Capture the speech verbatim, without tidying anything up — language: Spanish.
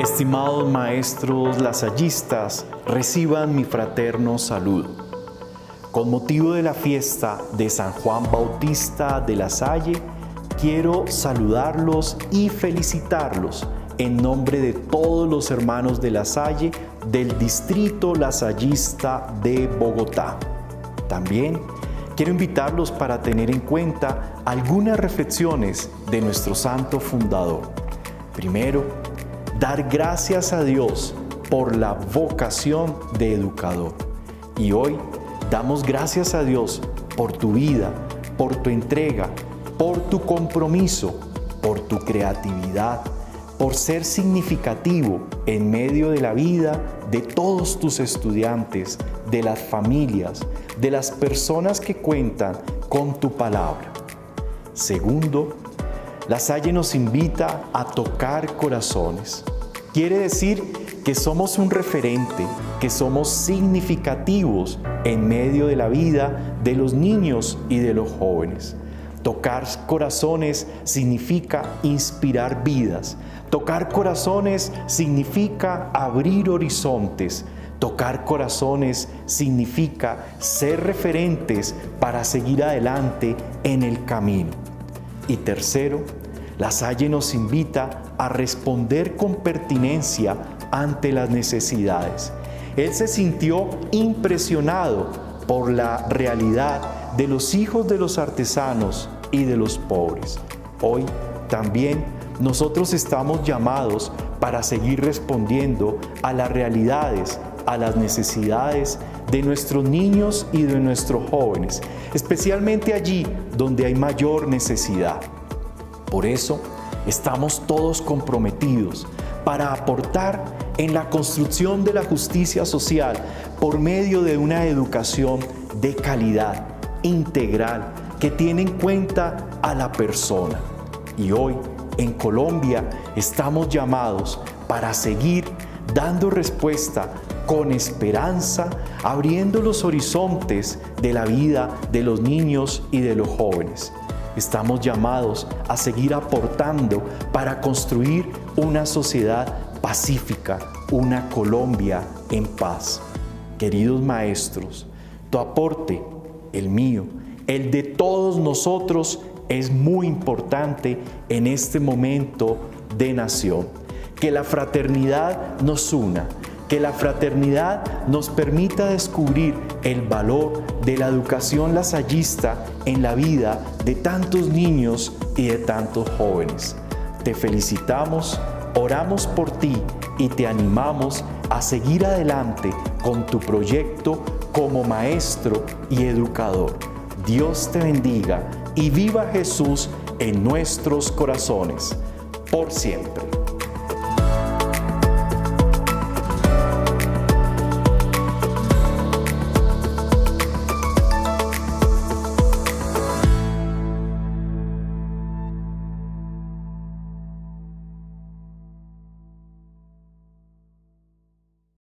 Estimados maestros lasallistas, reciban mi fraterno saludo. Con motivo de la fiesta de San Juan Bautista de La Salle, quiero saludarlos y felicitarlos en nombre de todos los hermanos de La Salle del Distrito Lasallista de Bogotá. También quiero invitarlos para tener en cuenta algunas reflexiones de nuestro santo fundador. Primero, dar gracias a Dios por la vocación de educador. Y hoy damos gracias a Dios por tu vida, por tu entrega, por tu compromiso, por tu creatividad, por ser significativo en medio de la vida de todos tus estudiantes, de las familias, de las personas que cuentan con tu palabra. Segundo, La Salle nos invita a tocar corazones. Quiere decir que somos un referente, que somos significativos en medio de la vida de los niños y de los jóvenes. Tocar corazones significa inspirar vidas. Tocar corazones significa abrir horizontes. Tocar corazones significa ser referentes para seguir adelante en el camino. Y tercero, La Salle nos invita a responder con pertinencia ante las necesidades. Él se sintió impresionado por la realidad de los hijos de los artesanos y de los pobres. Hoy también nosotros estamos llamados para seguir respondiendo a las realidades, a las necesidades de nuestros niños y de nuestros jóvenes, especialmente allí donde hay mayor necesidad. Por eso, estamos todos comprometidos para aportar en la construcción de la justicia social por medio de una educación de calidad, integral, que tiene en cuenta a la persona. Y hoy, en Colombia, estamos llamados para seguir dando respuesta con esperanza, abriendo los horizontes de la vida de los niños y de los jóvenes. Estamos llamados a seguir aportando para construir una sociedad pacífica, una Colombia en paz. Queridos maestros, tu aporte, el mío, el de todos nosotros, es muy importante en este momento de nación. Que la fraternidad nos una, que la fraternidad nos permita descubrir el valor de la educación lasallista en la vida de tantos niños y de tantos jóvenes. Te felicitamos, oramos por ti y te animamos a seguir adelante con tu proyecto como maestro y educador. Dios te bendiga y viva Jesús en nuestros corazones, por siempre.